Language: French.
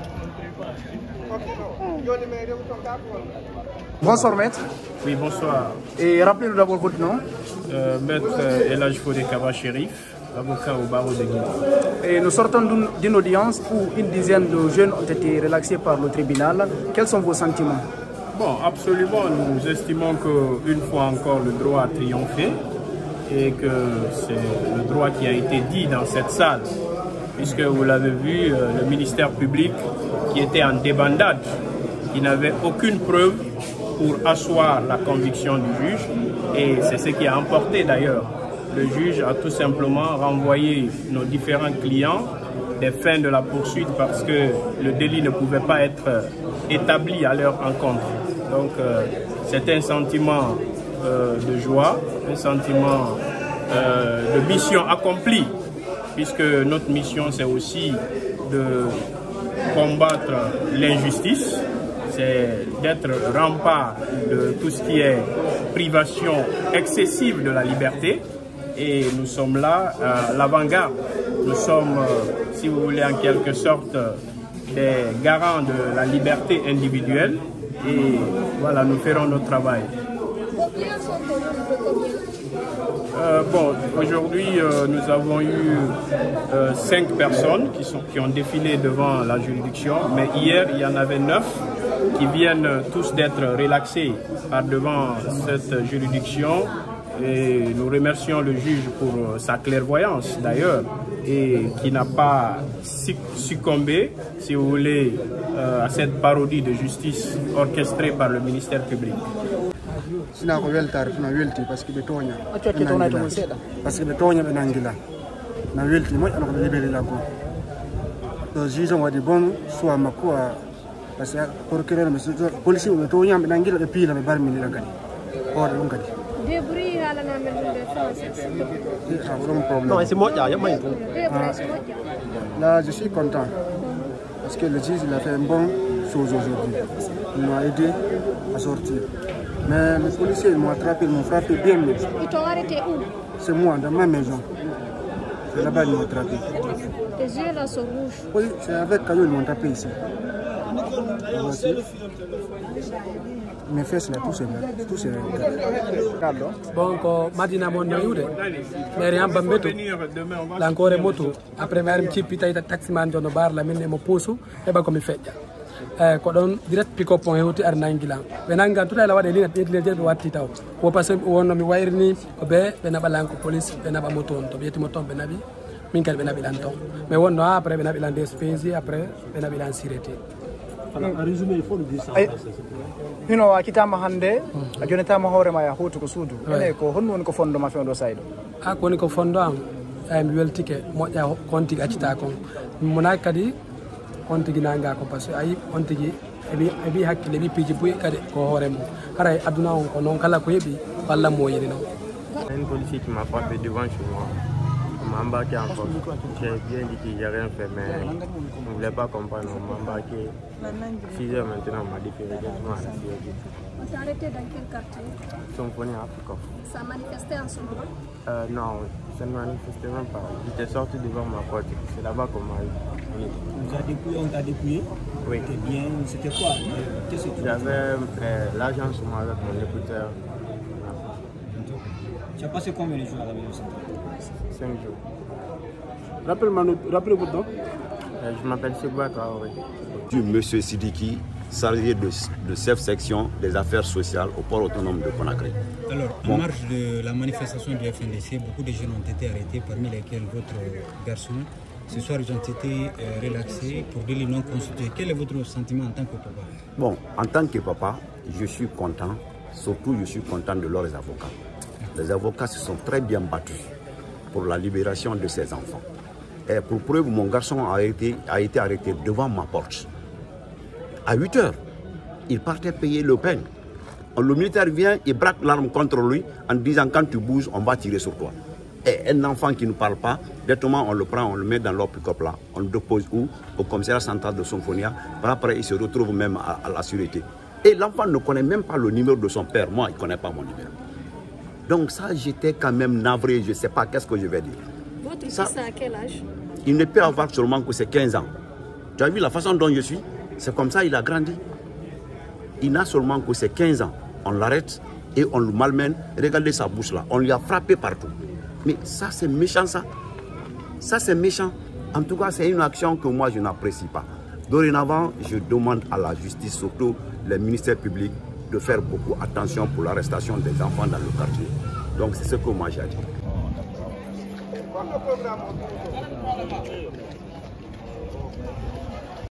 Bonsoir maître. Oui, bonsoir. Et rappelez-nous d'abord votre nom. Maître Elhadji Fodé Kaba Chérif, avocat au barreau de Guinée. Et nous sortons d'une audience où une dizaine de jeunes ont été relaxés par le tribunal. Quels sont vos sentiments? Bon, absolument, nous estimons qu'une fois encore le droit a triomphé et que c'est le droit qui a été dit dans cette salle, puisque vous l'avez vu, le ministère public qui était en débandade, qui n'avait aucune preuve pour asseoir la conviction du juge, et c'est ce qui a emporté d'ailleurs. Le juge a tout simplement renvoyé nos différents clients des fins de la poursuite parce que le délit ne pouvait pas être établi à leur encontre. Donc c'est un sentiment de joie, un sentiment de mission accomplie, puisque notre mission c'est aussi de combattre l'injustice, c'est d'être rempart de tout ce qui est privation excessive de la liberté. Et nous sommes là à l'avant-garde. Nous sommes, si vous voulez, en quelque sorte, des garants de la liberté individuelle. Et voilà, nous ferons notre travail. Bon, aujourd'hui, nous avons eu 5 personnes qui ont défilé devant la juridiction. Mais hier, il y en avait 9 qui viennent tous d'être relaxés par devant cette juridiction. Et nous remercions le juge pour sa clairvoyance d'ailleurs et qui n'a pas succombé, si vous voulez, à cette parodie de justice orchestrée par le ministère public. Sina ko weltar na welti parce que betonya parce que betonya benangila na welti mo ana ko libéré la ko to juge wadi bon soit makua parce que procureur monsieur police betonya benangila be pila be barmi la gadi or dum gadi débris ala na mel de français non c'est moi là je suis content parce que le juge il a fait une bonne chose aujourd'hui il m'a aidé à sortir. Mais les policiers m'ont attrapé, ils m'ont frappé bien. Ils t'ont arrêté où? C'est moi, dans ma maison. C'est là-bas qu'ils m'ont attrapé. Tes yeux là sont rouges. Oui, c'est avec Caillou qu'ils m'ont attrapé ici. Voici. Mes fesses là, tout c'est Bon, Madina Monyoyude, Meriam Bambeto, l'encore moto, après Marim Chipita, taximan John Bar, la mine Moposu, et pas comme il fait. Ko don direct pick up point hewti ar nangila be nanga tuta la wade lina be watti taw wo passe wonno mi wayrni ko be naba lanko police be naba moto on to be moto be nabi min kal be nabi lan to mais wonno après be nabi lan despesi après be nabi lan sirete en résumé il faut le dire ça hino wa kitama hande a jonetama hoore ma ya hutu ko suudu ene ko honno woni ko fondo ma fewdo saydo ko woni ko fondo am mi weltike moƴƴa konti accita kon mona kadi on tigi nanga ko parce que ayi on tigi ebi hakkile bi piji buy kadi ko hoore mo haray aduna on ko non kala ko hebi walla mo yiri non. Un policier qui m'a frappé devant chez moi, on m'a embarqué en force. J'ai bien dit qu'il n'y a rien fait, mais on ne voulait pas comprendre. On m'a embarqué 6 heures maintenant, on m'a déféré directement à la CID. On t'a arrêté dans quel quartier? Symphonie Africa. Ça manifestait en ce moment? Non, ça ne manifestait même pas. J'étais sorti devant ma porte. C'est là-bas qu'on m'a eu. On t'a dépouillé? Oui. Bien, c'était quoi? J'avais l'argent sur moi avec mon écouteur. Tu as passé combien de jours à la maison? 5 jours. Rappelez-vous donc. Je m'appelle Segba Traoré. Monsieur Sidiki, chargé de chef-section des affaires sociales au port autonome de Conakry. Alors, en marge de la manifestation du FNDC, beaucoup de jeunes ont été arrêtés, parmi lesquels votre garçon. Ce soir, ils ont été relaxés pour délit non constitué. Quel est votre sentiment en tant que papa? Bon, en tant que papa, je suis content. Surtout, je suis content de leurs avocats. Les avocats se sont très bien battus pour la libération de ces enfants. Et pour preuve, mon garçon a été arrêté devant ma porte. À 8 heures, il partait payer le pain. Le militaire vient, il braque l'arme contre lui en disant quand tu bouges, on va tirer sur toi. Et un enfant qui ne parle pas, directement on le prend, on le met dans leur pick-up là, on le dépose où? Au commissariat central de Symphonia. Après, il se retrouve même à la sûreté. Et l'enfant ne connaît même pas le numéro de son père. Moi, il ne connaît pas mon numéro. Donc ça, j'étais quand même navré, je ne sais pas qu'est-ce que je vais dire. Votre fils a quel âge? Il ne peut avoir seulement que ses 15 ans. Tu as vu la façon dont je suis? C'est comme ça il a grandi. Il n'a seulement que ses 15 ans. On l'arrête et on le malmène. Regardez sa bouche là. On lui a frappé partout. Mais ça, c'est méchant, ça. Ça, c'est méchant. En tout cas, c'est une action que moi, je n'apprécie pas. Dorénavant, je demande à la justice, surtout les ministères publics, de faire beaucoup attention pour l'arrestation des enfants dans le quartier. Donc, c'est ce que moi, j'ai dit.